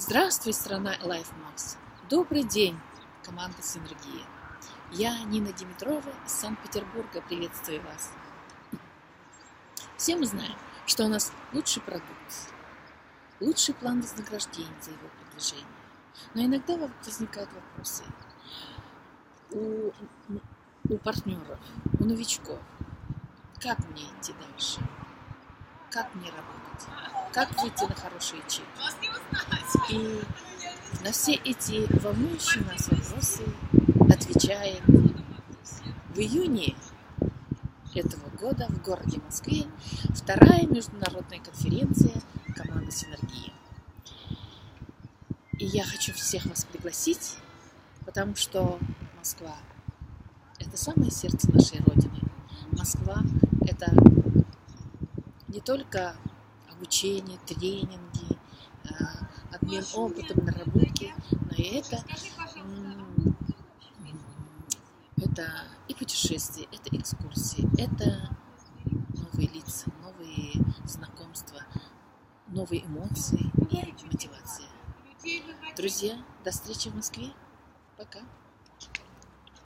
Здравствуй, страна LifeMax! Добрый день, команда Синергия! Я Нина Димитрова из Санкт-Петербурга. Приветствую вас! Все мы знаем, что у нас лучший продукт, лучший план вознаграждения за его продвижение. Но иногда возникают вопросы у партнеров, у новичков. Как мне идти дальше? Как мне работать? Как выйти на хорошие чеки? И на все эти волнующие нас вопросы отвечает в июне этого года в городе Москве вторая международная конференция команды Синергия. И я хочу всех вас пригласить, потому что Москва – это самое сердце нашей Родины. Москва – это не только обучение, тренинги, обмен опытом, наработки, но и это и путешествия, это экскурсии, это новые лица, новые знакомства, новые эмоции и мотивация. Друзья, до встречи в Москве. Пока.